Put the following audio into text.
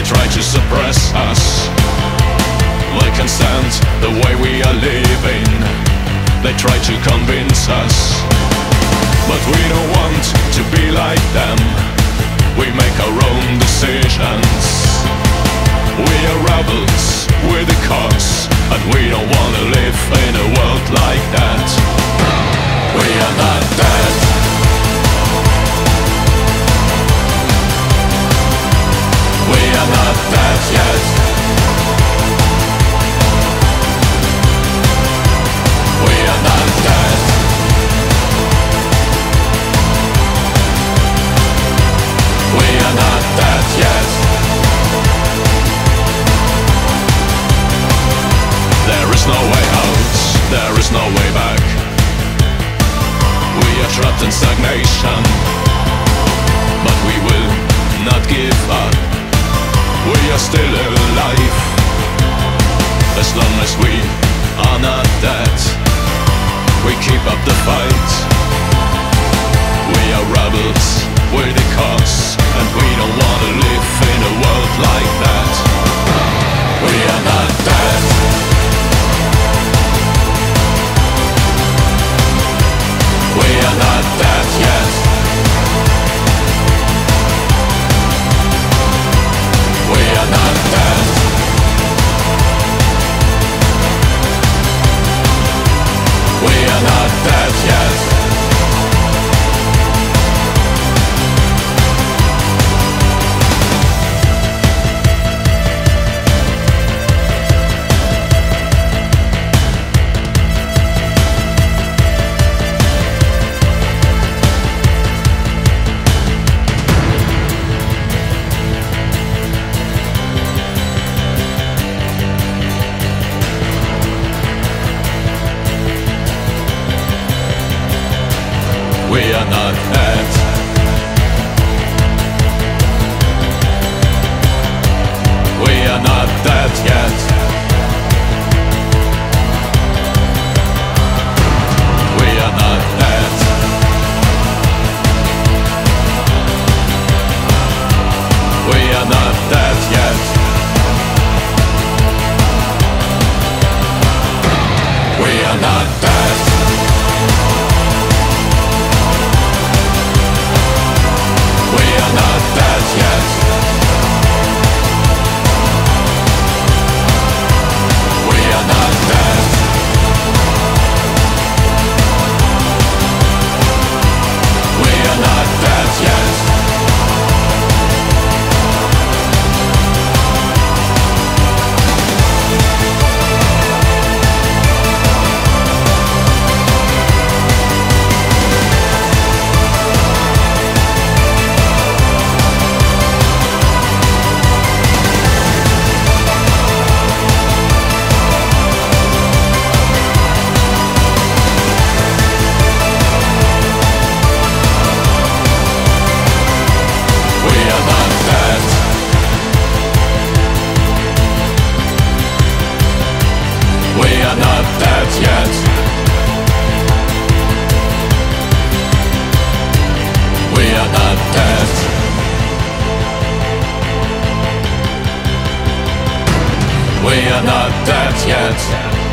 try to suppress us. They can stand the way we are living. They try to convince us, but we don't want to be like them. We make our own decisions. We are rebels with a cause, and we don't wanna live in a world like that. We are not dead. We are not dead yet. We are not dead. We are not dead yet. There is no way out, there is no way back. We are trapped in stagnation, but we will not give up. We are still alive, as long as we are not dead. We keep up the fight. We are rebels with a cause, and we don't wanna live in a world like that. We are not dead. We are not dead yet. We are not dead. We are not dead yet. We are not dead. We are not dead yet. We are not dead. We are not dead yet. We are not dead. We are not dead yet. We are not dead. We are not dead yet. We are not dead yet. We are not dead. We are not dead yet.